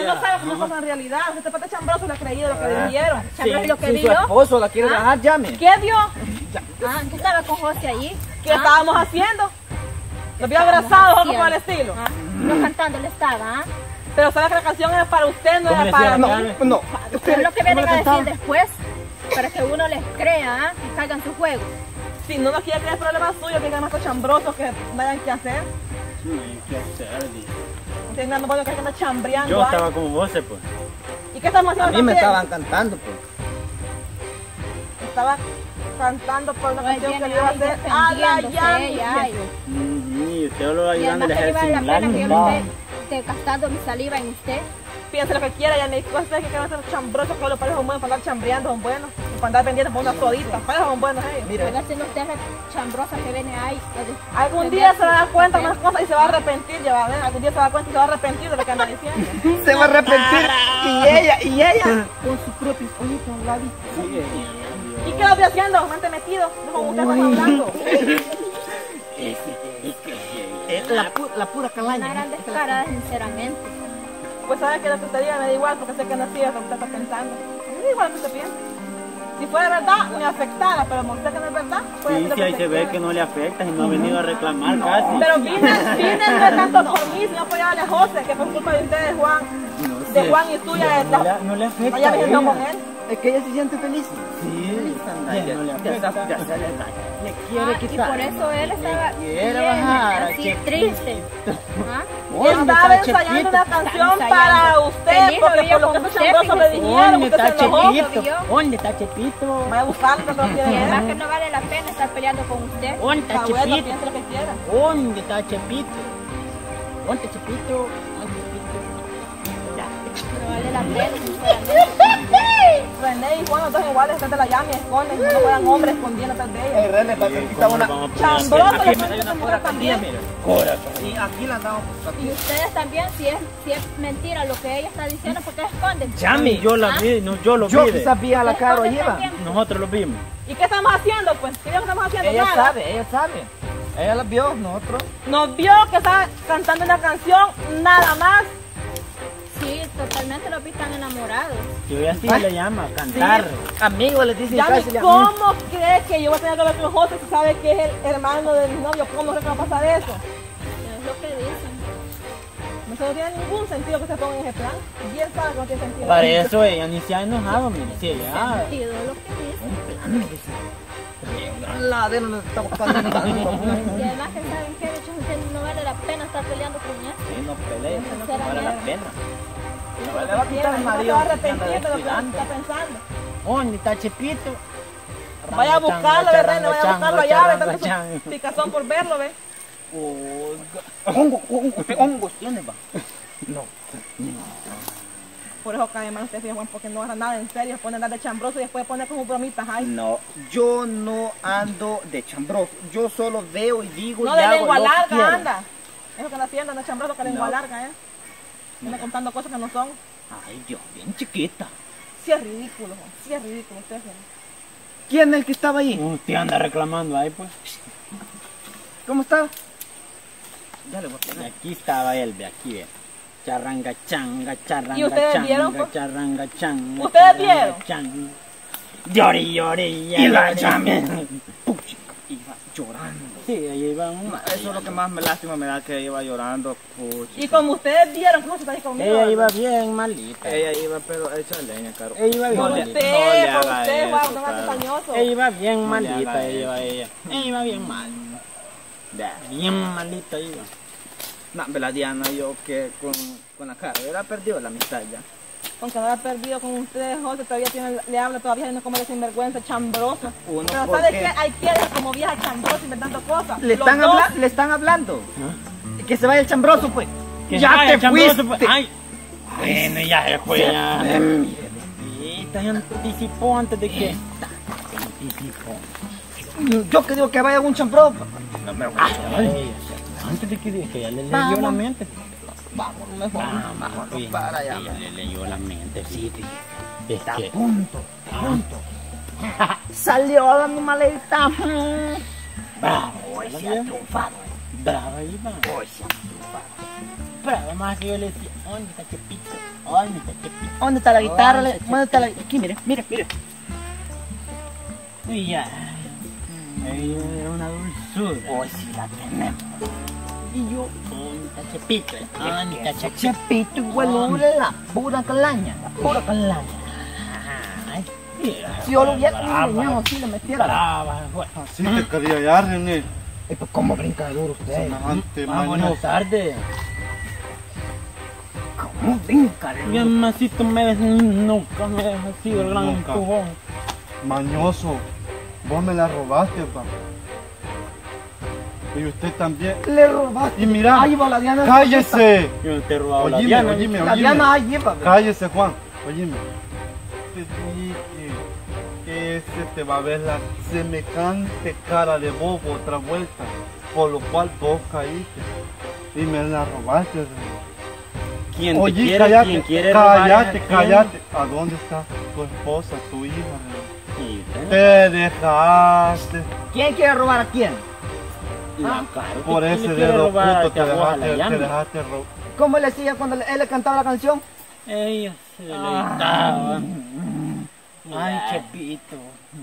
no sabe cómo pasa en realidad. Este pata chambroso le ha creído lo que le dijeron. Chambroso lo que Si su vio. esposo la quiere dejar, llame. ¿Qué dio? ¿Qué estaba con José allí? ¿Qué estábamos haciendo? Los vio abrazados o como al estilo. No cantando le estaba, Pero sabe que la canción era para usted, no ¿Cómo era le para decía mí. la cara? No. Pero es lo que vienen ¿cómo a le decir cantaba? después, para que uno les crea, y caigan su juego. Si no nos quiere creer problemas suyos, que hay más chambrosos que no hayan que hacer. ¿Qué hacer? Entiendan, no puedo que anda chambreando. Yo ahí. estaba como vos, pues. ¿Y qué estamos A haciendo mí me también? estaban cantando, pues. Estaba cantando por una Ay, canción que viene le iba a ahí hacer a la defendiéndose ella, ay. Y usted lo va Y ayudando además a que dejar no vale la pena que yo sin le esté gastando mi saliva en usted. Piense lo que quiera, ya me dijo usted que van a ser chambrosos, que los padres son buenos para andar chambreando, son buenos. Y para andar pendientes por una sodita, los padres son buenos ellos. Mira, Oiga, si no usted es chambrosa que viene ahí. Algún día se va a dar cuenta de unas cosas y se va a arrepentir, ya va a ver. Algún día se va a dar cuenta y se va a arrepentir de lo que anda diciendo. se va a arrepentir. Y ella. Con sus propios ojitos, la vista. ¿Y qué lo estoy haciendo? Mante metido, no como ustedes están hablando. La pura Una calaña. gran descarada, sinceramente. Pues sabes que lo que usted diga me da igual porque sé que no es cierto lo que usted está pensando. Me da igual lo que usted piensa. Si fuera verdad, me afectara, pero como usted que no es verdad, puede Sí, decir lo sí, que ahí usted se ve quiera. que no le afecta y no ha venido a reclamar casi. Pero vine no es tanto por mí, sino por a José, que por culpa de ustedes, Juan, de Juan y tuya, No le afecta. vaya viendo a ella. con él. Es que ella se siente feliz. Sí, Ya, no le ya afecta. le quiere Y quitar. por eso él estaba quiere bien, bajar, así che. triste. ¿Ah? Estaba ensayando una canción para usted, Feliz, porque lo por vio lo con que estos usted, chambrosos le fíjese. dijeron, usted se enojó. Chepito? ¿Dónde está Chepito? Vaya a buscarlo, que no Y quiere además ver. que no vale la pena estar peleando con usted. ¿Dónde está Está bueno, Chepito? piense lo que quiera. ¿Dónde está Chepito? ¿Dónde está Chepito? No vale la pena, sinceramente. René y Juan, los dos iguales, ustedes la llaman y esconden, no fueran hombres escondiendo atrás de ella. René, para que quita una. Chambroso, Aquí le me da ponen una esa pura mujer también. mira. Y aquí la andamos. Y ustedes también, si es mentira lo que ella está diciendo, ¿por qué esconden? Llame, yo la vi, no, yo lo vi. Yo quizás vi a la Ustedes Caro esconden lleva. también. Nosotros lo vimos. ¿Y qué estamos haciendo, pues? ¿Qué estamos haciendo? Ella Nada. sabe, ella sabe. Ella la vio, nosotros. Nos vio que estaba cantando una canción, nada más. Sí, totalmente los vi tan enamorados. Que así le llama, cantar. Amigos les dicen Yami, casi. ¿cómo cree que yo voy a tener que hablar con José si sabe que es el hermano de mi novio? ¿Cómo cree que va a pasar eso? Es lo que dicen. Eso no tiene ningún sentido que se ponga en ese plan. Bien sabe que no tiene sentido. Para eso ella ni se ha enojado, mire. Sí, ella. Sentido lo que dicen. La de no está buscando. Y además que saben que de hecho no vale la pena estar peleando con él. Sí, no pelea, no Sinceramente. vale la pena. Le va a quitar el marido. Se va a arrepentir de lo que está pensando. ¿Dónde está Chepito? Vaya a buscarlo, ¿verdad? No vaya a buscarlo allá, ¿verdad? Tanto Changa, su picazón por verlo, ¿ves? Hongos tiene, va. No. Por eso cae mal usted, Juan, porque no agarra nada en serio, se pone a andar de chambroso y después pone como bromitas ahí. No, yo no ando de chambroso. Yo solo veo y digo No, y de hago lengua lo que larga quiero. anda. Eso que anda haciendo, anda chambroso, que lengua No. larga, ¿eh? Anda contando cosas que no son. Ay, Dios, bien chiquita. Sí es ridículo, Juan, sí es ridículo usted. Juan. ¿Quién es el que estaba ahí? Usted anda reclamando ahí, pues. ¿Cómo estaba? Ya le voy a Y poner. aquí estaba él, ve aquí, ve. Charranga, changa, charranga, ¿Y ustedes changa, vieron, pues? charranga, changa. ¿Ustedes charranga, vieron? changa. Llori, llori, Y la llori. llamé. Puchi, iba llorando. Sí, ahí iba un... Eso es lo que más me lástima me da, que iba llorando. Puchi. Y como ustedes vieron, ¿cómo se está ahí conmigo? Ella ¿verdad? iba bien malita. Ella iba, pero echa leña, Caro. Ella iba bien Por malita. usted, no le por haga usted, eso, Juan, no claro. más tañoso. Ella iba bien No le malita, haga ella. Ella iba bien mal. Bien malita iba. No, la Diana, yo que con la Caro, hubiera perdido la amistad ya. Aunque no lo ha perdido con ustedes, José, todavía le habla todavía y no como de sinvergüenza, chambroso. Uno, Pero ¿por ¿sabe qué? qué? Hay quienes como vieja chambroso inventando cosas. Le Los están, dos. le están hablando. Que se vaya el chambroso, pues. Que ya vaya, te chambroso, fuiste. pues. Ay. Bueno, ya se fue, ya. Y te anticipó antes de que... Anticipó. Yo que digo que vaya un chambroso. No me Ay, antes de que diga que ya le leyó Vamos. la mente. Vamos, mejor. Vamos, Vámonos para allá. Ya le leyó la mente, sí. Es Está que... a punto. Salió la animalita. Bravo. Hoy se ha triunfado. Brava iba. Hoy se ha triunfado. Brava, más que yo le decía, ¿dónde está Chepito? Ay, mi Chepito. ¿Dónde está la guitarra? ¿Dónde está la... Aquí, mire, mire, mire. Y ya. Ella era una dulzura. Hoy sí la tenemos. Y yo, Ay, Chepito. Ay, mi Chepito. Chepito igual la pura calaña, la pura calaña. Ay, mira. Si yo lo hubiera enseñado, si le metiera. Brava, bueno. Así te quería hallar, René. Pues cómo brinca de duro usted. Semejante Buenas mañoso. tardes. ¿Cómo brinca de Mi duro? amacito nunca me deja así el gran Nunca. empujón. Mañoso. Vos me la robaste, pa. Y usted también. Le robaste. Y mira, Ahí va la Diana. cállese. Yo no te he robado la Oíme, Diana. oíme, La oíme. Diana ahí lleva. Cállese, Juan. Oíme. Te dije que ese te va a ver la semejante cara de bobo otra vuelta. Por lo cual vos caíste. Y me la robaste, René. ¿Quién te Oye, quiere? cállate, ¿Quién quiere robar a cállate, quién? cállate. ¿A dónde está tu esposa, tu hija? René? Y usted, Te dejaste. ¿Quién quiere robar a quién? la cara. Por ¿Quién ese le quiere dedo robar puto a vos a la te llama? dejaste robar. ¿Cómo le decía cuando él le cantaba la canción? Ella se le gritaba. Ay, Chepito.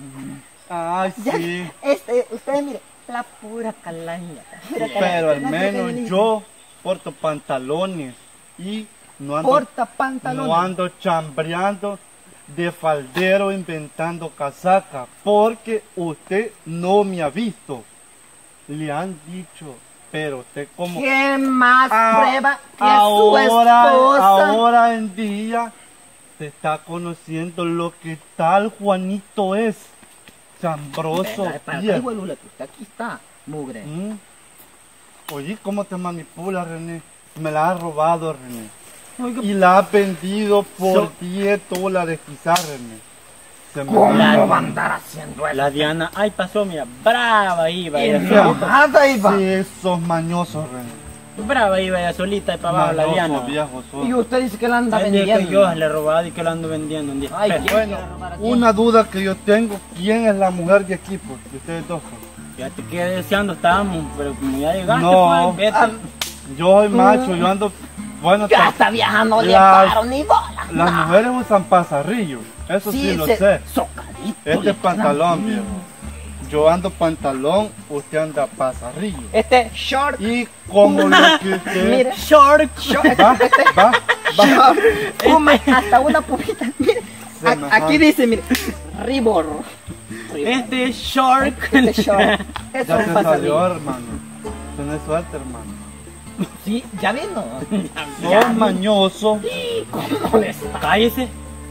Ay, sí. Ustedes mire, la pura calaña. Pero al menos yo porto pantalones y no ando, Porta pantalones. no ando chambreando de faldero inventando casaca porque usted no me ha visto. Le han dicho, pero usted como ¿Qué más prueba que su ahora, esposa? ahora en día se está conociendo lo que tal Juanito es. Chambroso. Venga, para acá, viejo. hijo de Lula, que usted aquí está, mugre. ¿Mm? Oye, ¿cómo te manipula, René? Me la has robado, René. Oiga, Y la has vendido por $10 quizás, René. Se me ¿Cómo va. va a andar haciendo eso? la Diana, ay, pasó, mira, brava iba ella Enojada iba. Sí, sos mañoso, René. Brava iba ella solita y para abajo la Diana. Mañoso, viejo, sos. Y usted dice que la anda El día que vendiendo. yo le he robado y que lo ando vendiendo un día. Ay, Pero, ¿quién Bueno, quiere robar a quién? una duda que yo tengo, ¿quién es la mujer de equipo de ustedes dos? fíjate que deseando estábamos, pero como ya llegaste, No. pues, vete. Ah, Yo soy macho, yo ando, bueno, Ya esta vieja no le Las- paro ni bola. las mujeres usan pasarrillo, eso sí, lo sé. Socadito. Este le es pantalón, viejo. Yo ando pantalón, usted anda pasarrillo. Este short. Y como lo que usted... Mire. Short. Va, va. Come hasta una pupita. Mire. Semejante. Aquí dice, mire. Ribor. Este es short. Este short. Eso Ya es te un salió, pasarrillo. hermano. Tenés suerte, hermano. Sí, ya vino. Sos mañoso. ¿Cómo le está? Cállese.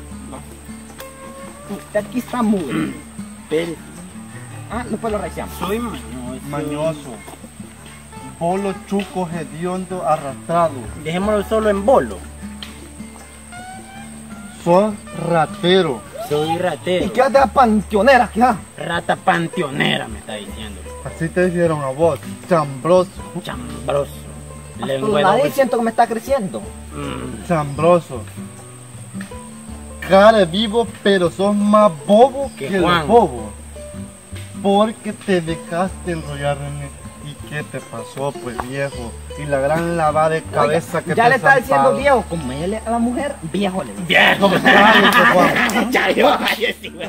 Usted aquí está mugre. Espere, Ah, después lo revisamos. soy mañoso. Mañoso. Bolo chuco hediondo arrastrado. Dejémoslo solo en bolo. Sos ratero. Soy ratero. ¿Y qué hace la panteonera? ¿Qué hace? Rata panteonera me está diciendo. Así te dijeron a vos. Chambroso. Chambroso. A Lengua tu de nariz doble- siento que me está creciendo. Chambroso. Cara de vivo, pero sos más bobo Que que Juan. el bobo. Porque te dejaste enrollar, René. ¿Y qué te pasó, pues, viejo? Y la gran lavada de cabeza que ya te le está diciendo zampado. viejo. Como ella a la mujer, viejo le dice. Viejo. Cállate, Juan. Ya yo, cállese, güey.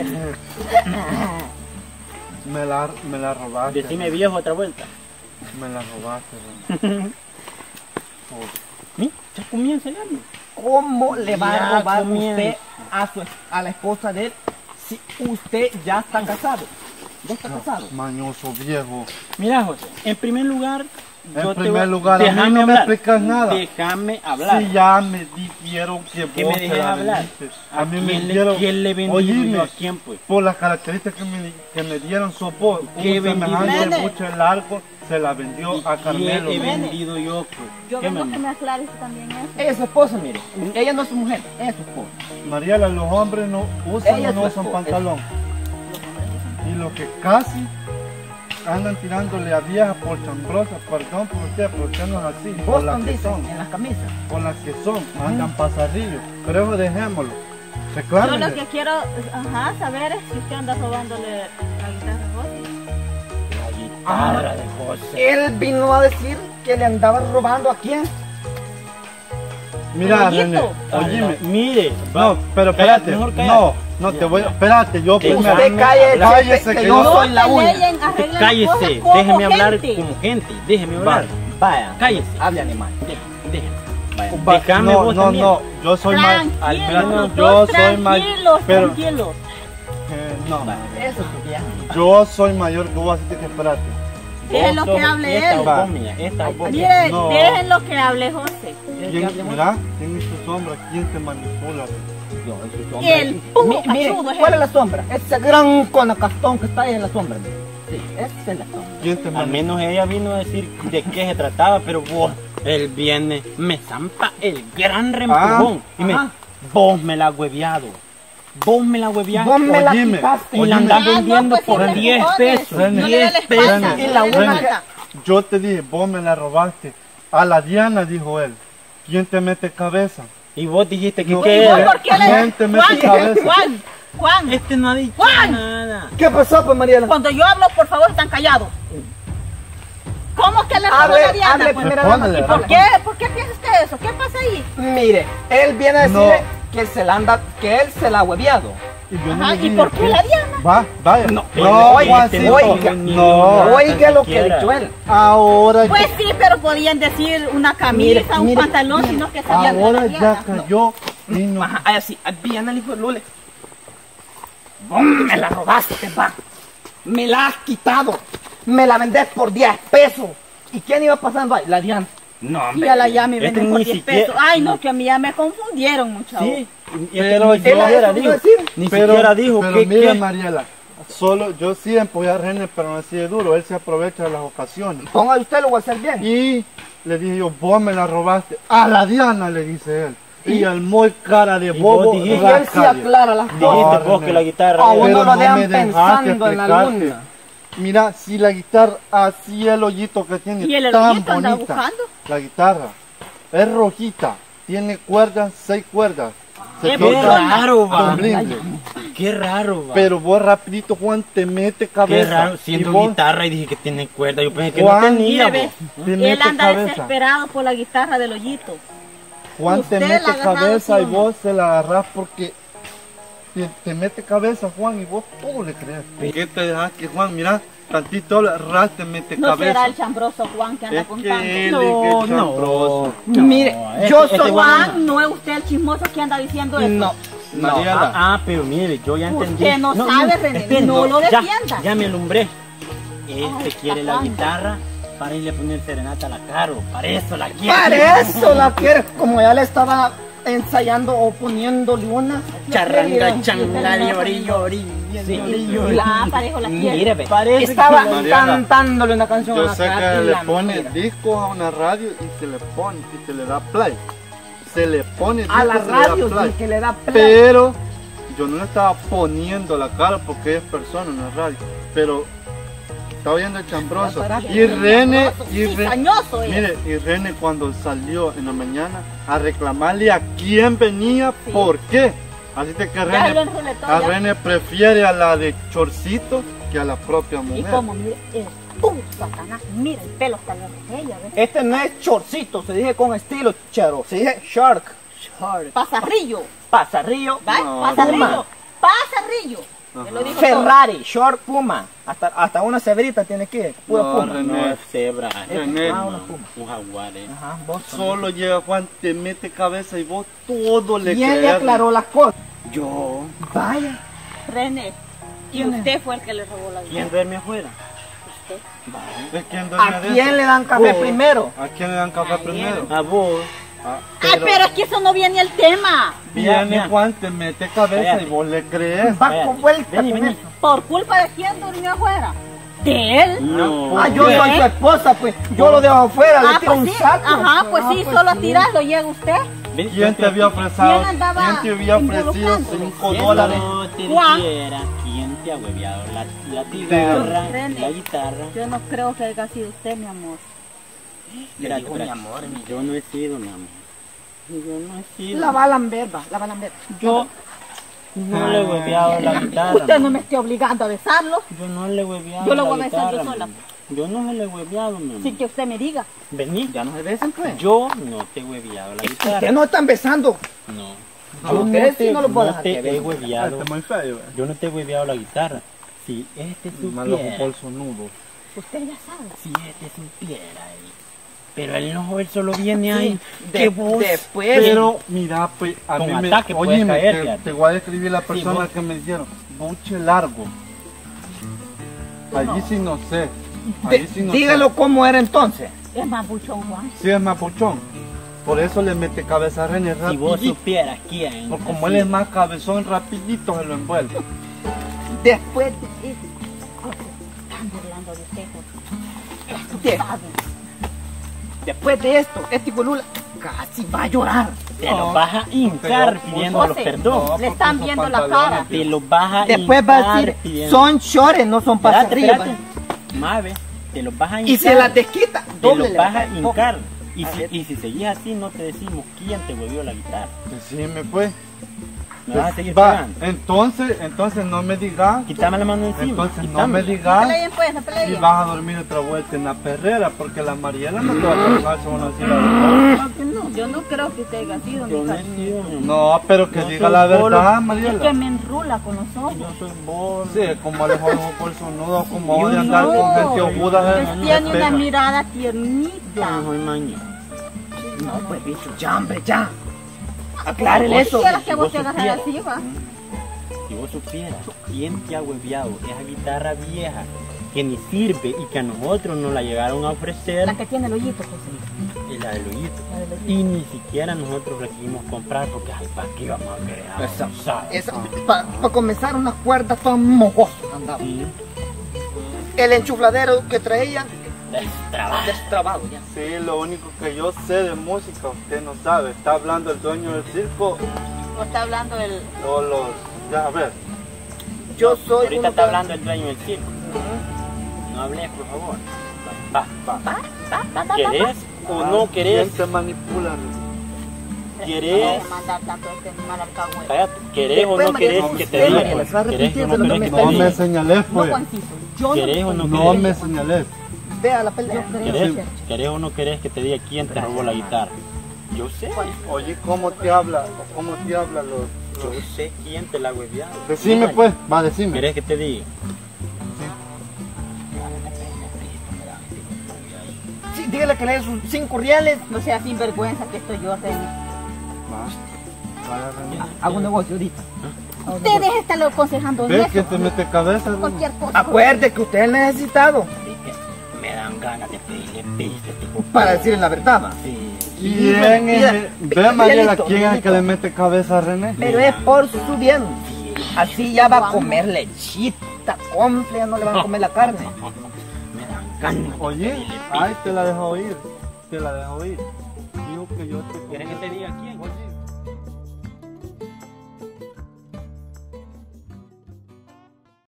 Me la robaste. Decime viejo otra vuelta. Me la robaste, René. ¿Sí? Ya comienza el año. ¿Cómo le va Ya a robar comienza. usted a la esposa de él si usted ya está casado? ¿Ya está casado? Mañoso viejo. Mira, José, en primer lugar, En primer lugar, a mí no me explicas nada. Déjame hablar. Si ya me dijeron que Que vos me te dejes la hablar. vendiste. A mí me quién dieron. ¿Quién le vendió Oíme, yo a quién, pues? por las características que me dieron su voz. ¿Qué Un vendido? semejante Nene. buche largo se la vendió a ¿Quién Carmelo. he vendido yo, pues? Yo ¿Qué vengo me- que me aclares también eso. Ella es su esposa, mire. Ella no es su mujer, ella es su esposa. Mariela, los hombres no usan Ella o es no su usan esposa. pantalón. Y lo que casi andan tirándole a viejas por chambrosas, perdón por usted no es así. Por las Boston que dicen son, en las camisas. por las que son, andan pasadillos. Pero eso dejémoslo. Yo Reclámenle. lo que quiero saber es si usted anda robándole la guitarra a José. La guitarra de José. Él vino a decir que le andaba robando a quién. Mira, Pollito. René, oíme. Mire, No, pero espérate. mejor cállate. No te voy a... Espérate, yo Que primero. Usted cállese, Cállese, que que yo yo- soy la única. Peleen, arreglen las cállese, cosas como déjeme hablar gente. como gente, déjeme hablar. Vaya, Cállese. hable animal. Déjeme. Va, Déjame no, vos no, también. no, yo soy más... Tranquilos, yo soy más... tranquilos, Pero, tranquilos. no, Eso es tu vieja. yo soy mayor que vos, así que espérate. Déjenlo que hable esta él. Va. Obomia, esta Obomia. Mire, No. déjenlo que hable José. Mira, ¿quién es tu sombra? ¿Quién te manipula? El puro Mire, cachudo es ¿cuál es él. la sombra? Ese gran conacastón que está ahí en la sombra. Sí, esa es la sombra. ¿Quién te Al manipula? menos ella vino a decir de qué se trataba, pero vos, él viene, me zampa el gran rempujón. Y me, ajá. vos me la has hueviado. Vos me la hueviaste. Vos me la Oíme, quitaste. Y la andas Ah, vendiendo no, pues, por sí, 10 empujones. pesos. René, No le dé la 10 espalda. René, Y la no le dé una la que- espalda. Yo te dije, vos me la robaste. A la Diana, dijo él. ¿Quién te mete cabeza? Y vos dijiste que No. qué ¿Y vos era. por qué le ¿Quién te mete cabeza? Juan, Este no ha dicho Juan. nada. ¿Qué pasó, pues, Mariela? cuando yo hablo, por favor, están callados. ¿Cómo que le robó Hable, la Diana? hable, Pues, primera Respóndele, dama. ¿Por qué? ¿Por qué piensa usted eso? ¿Qué pasa ahí? Mire, él viene a decirle que se la anda, que él se la ha hueviado. Y yo no Ajá, le ¿y dije por qué que- la Diana? Va, vaya. No, Juancito. oiga, no. Oiga lo que ha dicho él. Ahora Pues sí, pero podían decir una camisa, Mire, un mire, pantalón, sino que sabían de ahora la ya Diana. cayó. Y no. Ajá, así, bien el hijo de Lule. Vos me la robaste, va. Me la has quitado. Me la vendés por 10 pesos. ¿Y quién iba pasando ahí? La Diana. No, Y a la ya me Este venden por ni 10 siquiera- pesos. Ay, no, que a mí ya me confundieron, muchachos. Sí, Pero ni yo- siquiera Él dijo, decir, ni Pero, siquiera dijo pero que mira, qué. Mariela, solo yo sí empujé a René, pero no así de duro. Él se aprovecha de las ocasiones. ponga usted, lo voy a hacer bien. Y le dije yo, vos me la robaste. A la Diana, le dice él. Y al muy cara de Y bobo. vos Y dijiste- él sí rascalle. aclara las cosas. Dijiste vos René. que la guitarra A era- uno Pero lo no dejan me dejaste pensando en la explicarte. luna. Mira, si la guitarra, así el hoyito que tiene, ¿Y el tan hoyito anda bonita. buscando? La guitarra es rojita, tiene cuerdas, 6 cuerdas. Se Qué toca raro, va. con blimble. Qué raro, va. Pero vos rapidito, Juan, te mete Qué cabeza. raro, siendo y vos, guitarra y dije que tiene cuerda. Yo pensé que Juan, no tenía, Mire, vos. te Él mete anda cabeza. desesperado por la guitarra del hoyito. Juan te Usted mete la agarraba cabeza así, y vos se la agarrás porque te mete cabeza, Juan, y vos todo le crees. ¿Por qué te dejas que Juan, mira, tantito le ras te mete No cabeza? será el chambroso Juan que anda Es contando. que él No, es que es no. chambroso. Mire, este- yo este soy Juan, no es usted el chismoso que anda diciendo eso. No, Mariela, Pero mire, yo ya entendí. Usted no sabe, René, espere, no lo ya, defienda. Ya me alumbré. Este Ay, quiere la Juan. guitarra para irle a poner serenata a la Caro. Para eso la quiere. para eso la quiere, como ya le estaba ensayando o poniéndole una. Charranga, changa, llori, llori. Ah, parejo la quiere. Mire, ve, Parece estaba que- Mariana, cantándole una canción yo a la sé cara que y le la pone mira. discos a una radio y se le pone y se le da play. Se le pone A la discos, se le da radio play. sí, que le da play. Pero yo no le estaba poniendo la cara porque ella es persona en la radio. Pero estaba viendo el chambroso. Y René, Cizañoso es. mire, y René cuando salió en la mañana a reclamarle a quién venía, Sí. por qué. Así que Ya lo René, enruletó, a ya. René prefiere a la de chorcito que a la propia Y mujer. como, mire, Satanás, mira el pelo está largo de ella, ¿ves? Este no es chorcito, se dije con estilo chero, se dije shark. Shark. Pasarrillo, Pasarrillo, ¿va? No, Pasarrillo, pasarrillo. Te lo digo todo. Ferrari, short puma. Hasta una cebrita tiene que ir, pura No, puma. René. No es cebra. René. Ah, una puma. Un jaguar, Ajá, vos. Solo llega Juan, te mete cabeza y vos todo le ¿Quién le crees. aclaró las cosas? Yo. Vaya. René, y usted fue el que le robó la ¿Quién guitarra. duerme afuera? Usted. ¿De quién duerme ¿A adentro? quién le dan café Vos. primero? ¿A quién le dan café primero? A vos. Ah, Ay, pero es que eso no viene al tema. Viene Mira. Juan, te mete cabeza Cállate. y vos le crees. Va Vaya, con vuelta vení, con vení. eso. ¿Por culpa de quién durmió afuera? ¿De él? No. Ah, yo ¿Qué? soy su esposa, pues. Yo lo dejo afuera, le tiro pues un sí. saco. Ajá, pues sí, solo a sí. tirarlo llega usted. Ven, ¿Quién te había ofrecido? ¿Quién andaba ¿Quién te había ofrecido involucrándole? $5? No te Juan. dijera quién te ha hueveado la guitarra, René. la guitarra. Yo no creo que haya sido usted, mi amor. Espérate, espérate. Yo no he sido, mi amor. Yo no he sido. La va a lamber, va, la va a lamber. Yo no le he hueveado la guitarra. Usted no mami. me esté obligando a besarlo. Yo no le he hueveado Yo lo la voy a besar yo guitarra, sola. mami. Yo no se le he hueveado, mi amor. Sin que usted me diga. Vení. Ya no se besan, pues. Yo no te he hueveado la guitarra. Ustedes no están besando. No. A ustedes sí no los puedo dejar te que he besen. hueveado. Este muy feo. Yo no te he hueveado la guitarra. Si este Malo supiera. bolso nudo. Usted ya sabe. Si este supiera. Pero él solo viene ahí. De- ¿Qué vos? después- Pero mira, pues a Con mí me... ataque puedes Oye, caer, te, fíjate. te voy a describir la Sí, persona vos. que me dijeron. Buche largo. Allí sí no sé. Allí sí no Dígalo sé. cómo era entonces. Es más buchón, Juan. Sí es mapuchón. Por eso le mete cabeza a René Si vos rapidito. supieras quién. Porque como él es más cabezón, rapidito se lo envuelve. Después Están burlando de usted. de, ¿Sabe? después de esto, este hijo de Lula casi va a llorar. Te lo vas a hincar pidiéndolos José, perdón. No, le porque están esos viendo la pantalones, cara. Te los vas a Después va a hincar decir, pidiendo- son shorts, no son para Espérate, arriba. espérate. Mave, te los vas a hincar. Y se las desquita. Te Doble los le vas va a dar. hincar. Y A ver. si seguís así, no te decimos quién te volvió la guitarra. Decime pues. Me vas a seguir Va, pegando. entonces no me digas. Quítame la mano encima. Entonces no quítamela. me digas. Peleen pues, no Y peleen. vas a dormir otra vuelta en la perrera, porque la Mariela no te va a trabajar, se van a decir la verdad. ¿Por qué no? Yo no creo que usted haya sido Yo mi no he cariño. sido, mi amor. No, pero que No diga soy la bolo. verdad, Es que Mariela. me enrula con los ojos. Yo soy bolo. Sí, como le jodo por su nudo, como Yo odia andar no. con gente ojuda. Usted tiene una mirada Yo tiernita. no soy mañana. No, pues bicho, ya hombre, ya. Aclárele eso. Quisiera que Si vos vos te agarraras supieras. así, va. Si vos supieras quién te ha hueveado esa guitarra vieja que ni sirve y que a nosotros nos la llegaron a ofrecer, La que tiene el hoyito, José. es la del hoyito. La del hoyito. Y ni siquiera nosotros la quisimos comprar porque, ay, ¿para qué vamos a querer? Esa- ¿sabes? Para comenzar unas cuerdas tan mojosas andaba. Sí, El enchufladero que traían destrabado. destrabado ya. Sí, lo único que yo sé de música, usted no sabe. Está hablando el dueño del circo ¿O está hablando el...? o los... Ya, a ver. Yo soy Ahorita uno está que- hablando el dueño del circo. No hables, por favor. Va. ¿Querés o no querés? ¿Quién te manipula? ¿Querés? No mandar tanto este mal alcahuete. Cállate. ¿Querés o Después, no María, querés usted, que te diga? María, Pues? se va a ¿Querés arrepentir o de no lo que querés me que está No te me diga? señalés, No, pues. Juancito, yo no ¿Querés o no No querés? me señalés. vea la pelea. ¿Querés? creo. ¿Querés o no querés que te diga quién te robó la guitarra? Yo sé. Oye, ¿cómo te habla? ¿Cómo te habla los...? Yo sé quién te la ha hueveado. Decime pues, va, decime. ¿Querés que te diga? Sí, dígale que le dé sus 5 reales. No sea sinvergüenza que estoy yo, René. Vaya, René. Hago un negocio ahorita. Ustedes están aconsejando ¿Ves eso. que te mete cabeza? René? Cualquier cosa. Acuerde que usted es necesitado Así que me dan ganas de pedirle piste, tipo. para decirle la verdad. ¿Va? Sí. ¿Quién es? Ve, Mariela, Miguelito, ¿quién es el que Miguelito. le mete cabeza a René? Pero es por su bien. Así ya va a comer lechita, compre, ya no le van a comer la carne. Me dan ganas. de Oye, pedirle piste. ay, te la dejo oír. Te la dejo oír. Dijo que yo te... ¿Querés que te diga quién? Oye,